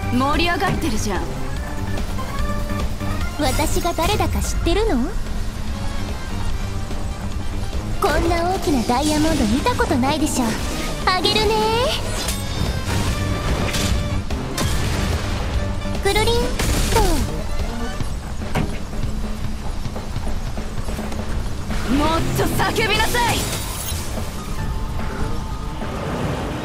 盛り上がってるじゃん。 私が誰だか知ってるの？こんな大きなダイヤモンド見たことないでしょ。あげるね。くるりんと。 もっと叫びなさい。